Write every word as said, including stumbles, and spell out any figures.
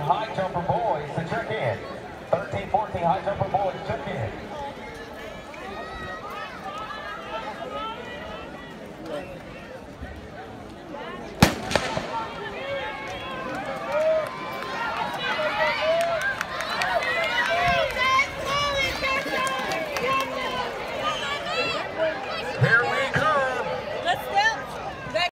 high jumper boys to check in. thirteen fourteen high jumper